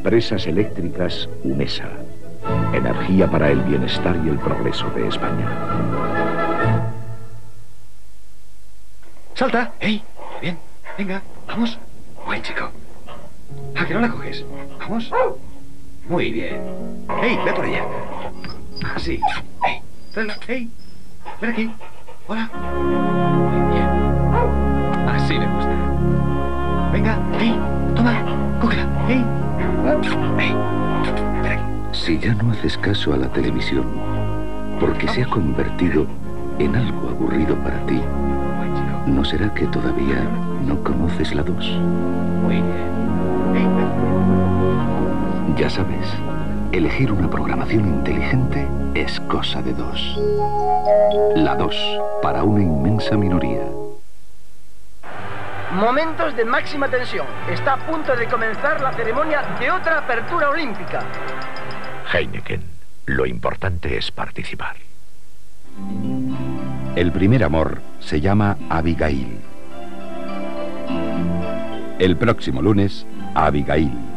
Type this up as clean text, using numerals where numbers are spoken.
Empresas Eléctricas UNESA. Energía para el bienestar y el progreso de España. ¡Salta! ¡Ey! Bien, venga, vamos. Buen chico. ¿A que no la coges? Vamos. Muy bien. ¡Ey, ve por ella! Así. ¡Ey! Tráela. ¡Ey! Ven aquí. Hola. Muy bien. Así me gusta. Venga, ¡ey! Toma, cógela. ¡Ey! ¡Ey! Ven aquí. Si ya no haces caso a la televisión, porque se ha convertido en algo aburrido para ti, ¿no será que todavía no conoces la 2? Muy bien. Ya sabes, elegir una programación inteligente es cosa de 2. La 2, para una inmensa minoría. Momentos de máxima tensión. Está a punto de comenzar la ceremonia de otra apertura olímpica. Heineken. Lo importante es participar. El primer amor se llama Abigail. El próximo lunes, Abigail.